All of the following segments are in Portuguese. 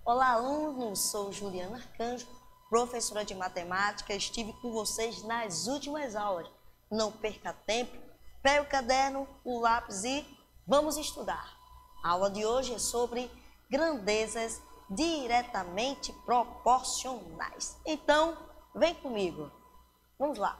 Olá, alunos! Sou Juliana Arcanjo, professora de matemática. Estive com vocês nas últimas aulas. Não perca tempo, pegue o caderno, o lápis e vamos estudar. A aula de hoje é sobre grandezas diretamente proporcionais. Então, vem comigo. Vamos lá.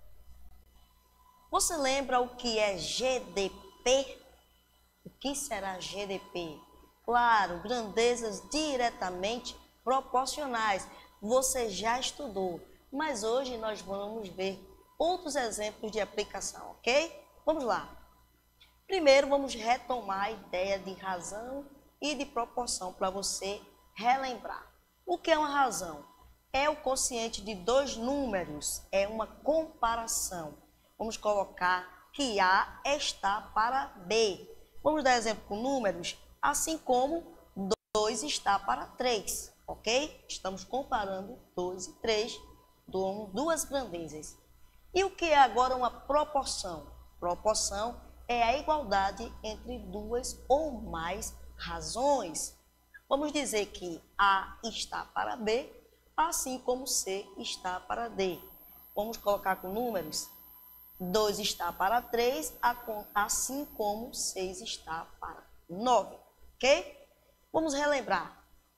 Você lembra o que é GDP? O que será GDP? Claro, grandezas diretamente proporcionais. Você já estudou, mas hoje nós vamos ver outros exemplos de aplicação, ok? Vamos lá. Primeiro, vamos retomar a ideia de razão e de proporção para você relembrar. O que é uma razão? É o quociente de dois números, é uma comparação. Vamos colocar que A está para B. Vamos dar exemplo com números, assim como 2 está para 3, ok? Estamos comparando 2 e 3, duas grandezas. E o que é agora uma proporção? Proporção é a igualdade entre duas ou mais razões. Vamos dizer que A está para B, assim como C está para D. Vamos colocar com números. 2 está para 3, assim como 6 está para 9, ok? Vamos relembrar.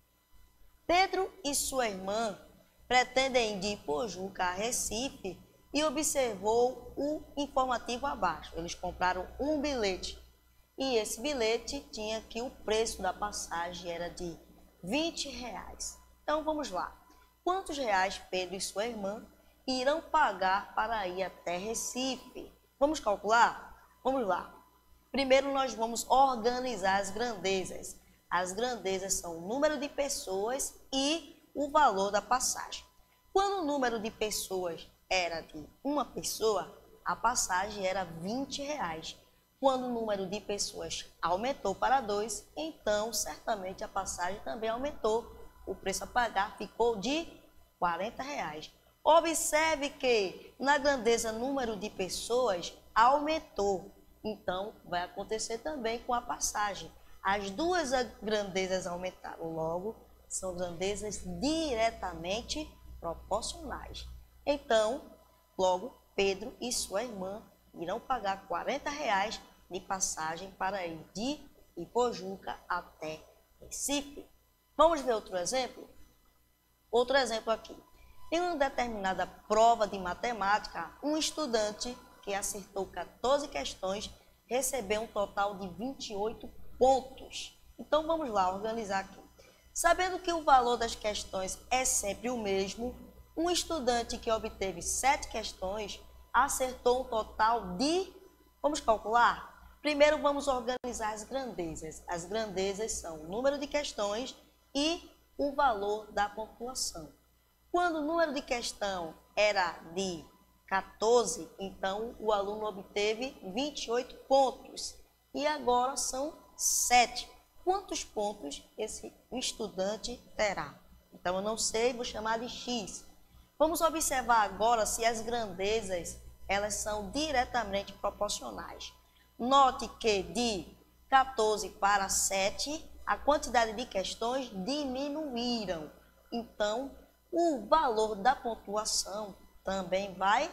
Pedro e sua irmã pretendem ir de Ipojuca a Recife e observou o informativo abaixo. Eles compraram um bilhete e esse bilhete tinha que o preço da passagem era de R$20. Então vamos lá. Quantos reais Pedro e sua irmã irão pagar para ir até Recife? Vamos calcular? Vamos lá. Primeiro nós vamos organizar as grandezas. As grandezas são o número de pessoas e o valor da passagem. Quando o número de pessoas era de uma pessoa, a passagem era R$20. Quando o número de pessoas aumentou para 2, então certamente a passagem também aumentou. O preço a pagar ficou de R$40. Observe que na grandeza número de pessoas aumentou, então vai acontecer também com a passagem. As duas grandezas aumentaram, logo são grandezas diretamente proporcionais. Então, logo Pedro e sua irmã irão pagar R$40 de passagem para ir de Ipojuca até Recife. Vamos ver outro exemplo? Outro exemplo aqui. Em uma determinada prova de matemática, um estudante que acertou 14 questões recebeu um total de 28 pontos. Então vamos lá organizar aqui. Sabendo que o valor das questões é sempre o mesmo, um estudante que obteve 7 questões acertou um total de... Vamos calcular? Primeiro vamos organizar as grandezas. As grandezas são o número de questões e o valor da pontuação. Quando o número de questão era de 14, então o aluno obteve 28 pontos. E agora são 7. Quantos pontos esse estudante terá? Então eu não sei, vou chamar de X. Vamos observar agora se as grandezas elas são diretamente proporcionais. Note que de 14 para 7, a quantidade de questões diminuíram. Então, o valor da pontuação também vai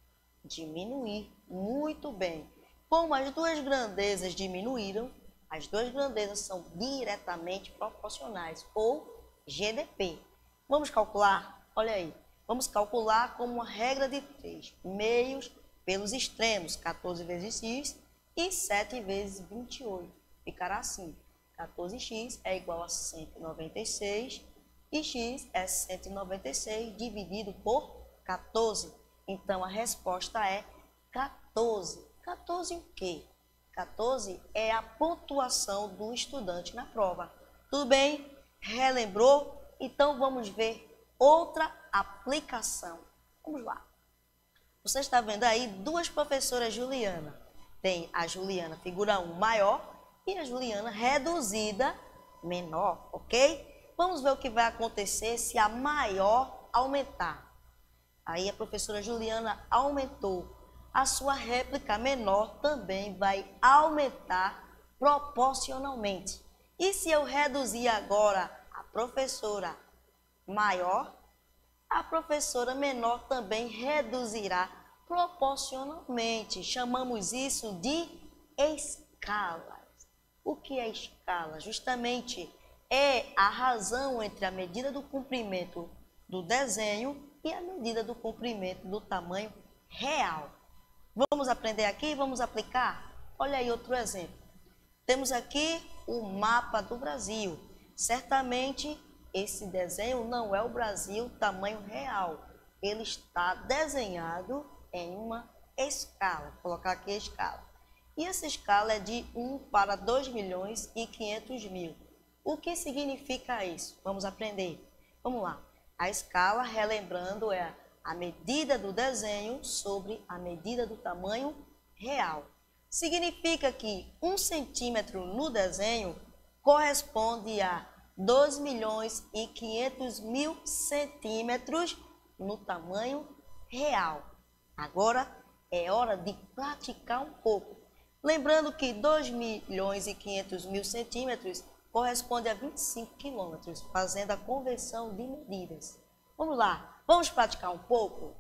diminuir. Muito bem. Como as duas grandezas diminuíram, as duas grandezas são diretamente proporcionais, ou GDP. Vamos calcular? Olha aí. Vamos calcular como uma regra de 3. Meios pelos extremos, 14 vezes x e 7 vezes 28. Ficará assim. 14x é igual a 196 e x é 196 dividido por 14. Então, a resposta é 14. 14 o quê? 14 é a pontuação do estudante na prova. Tudo bem? Relembrou? Então, vamos ver outra aplicação. Vamos lá. Você está vendo aí duas professoras Juliana. Tem a Juliana figura 1 maior e a Juliana reduzida menor, ok? Vamos ver o que vai acontecer se a maior aumentar. Aí a professora Juliana aumentou. A sua réplica menor também vai aumentar proporcionalmente. E se eu reduzir agora a professora maior, a professora menor também reduzirá proporcionalmente. Chamamos isso de escalas. O que é escala? Justamente é a razão entre a medida do comprimento do desenho e a medida do comprimento do tamanho real. Vamos aprender aqui e vamos aplicar? Olha aí outro exemplo. Temos aqui o mapa do Brasil. Certamente esse desenho não é o Brasil tamanho real. Ele está desenhado em uma escala. Vou colocar aqui a escala. E essa escala é de 1 para 2.500.000. O que significa isso? Vamos aprender. Vamos lá. A escala, relembrando, é a medida do desenho sobre a medida do tamanho real. Significa que 1 centímetro no desenho corresponde a 2.500.000 centímetros no tamanho real. Agora é hora de praticar um pouco. Lembrando que 2.500.000 centímetros corresponde a 25 quilômetros, fazendo a conversão de medidas. Vamos lá, vamos praticar um pouco?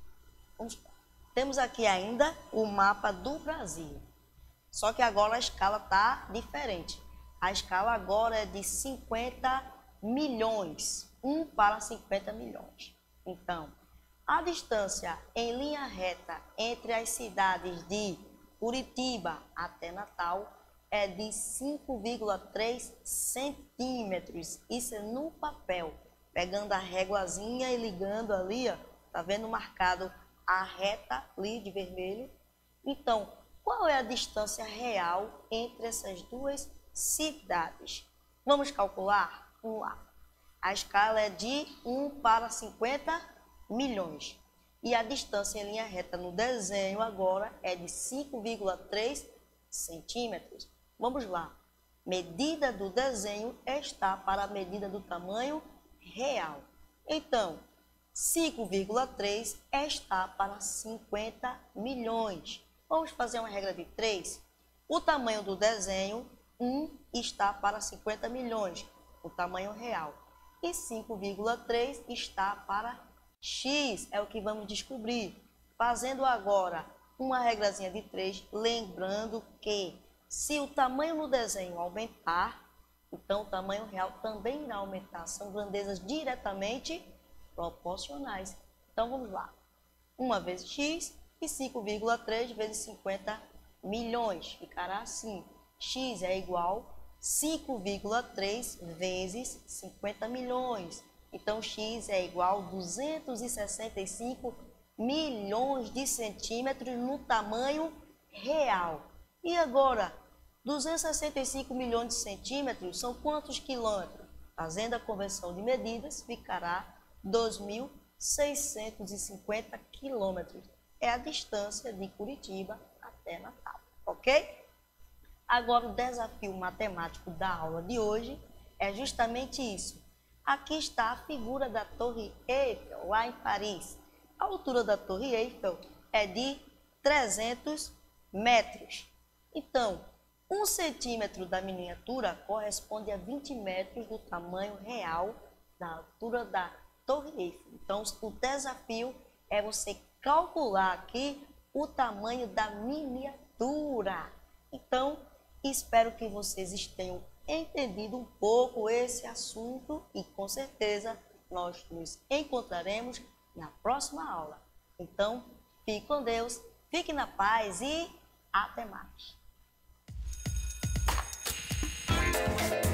Temos aqui ainda o mapa do Brasil. Só que agora a escala está diferente. A escala agora é de 50 milhões, 1 para 50 milhões. Então, a distância em linha reta entre as cidades de Curitiba até Natal é de 5,3 centímetros. Isso é no papel. Pegando a réguazinha e ligando ali, ó, tá vendo marcado a reta ali de vermelho? Então, qual é a distância real entre essas duas cidades? Vamos calcular? Vamos lá. A escala é de 1 para 50 milhões. E a distância em linha reta no desenho agora é de 5,3 centímetros. Vamos lá. Medida do desenho está para a medida do tamanho real. Então, 5,3 está para 50 milhões. Vamos fazer uma regra de 3. O tamanho do desenho, 1 está para 50 milhões, o tamanho real. E 5,3 está para X, é o que vamos descobrir. Fazendo agora uma regrazinha de 3, lembrando que se o tamanho no desenho aumentar, então o tamanho real também irá aumentar. São grandezas diretamente proporcionais. Então vamos lá. 1 vezes X e 5,3 vezes 50 milhões. Ficará assim. X é igual a 5,3 vezes 50 milhões. Então, X é igual a 265 milhões de centímetros no tamanho real. E agora, 265 milhões de centímetros são quantos quilômetros? Fazendo a conversão de medidas, ficará 2.650 quilômetros. É a distância de Curitiba até Natal, ok? Agora, o desafio matemático da aula de hoje é justamente isso. Aqui está a figura da Torre Eiffel, lá em Paris. A altura da Torre Eiffel é de 300 metros. Então, 1 centímetro da miniatura corresponde a 20 metros do tamanho real da altura da Torre Eiffel. Então, o desafio é você calcular aqui o tamanho da miniatura. Então, espero que vocês tenham entendido um pouco esse assunto e com certeza nós nos encontraremos na próxima aula. Então, fique com Deus, fique na paz e até mais.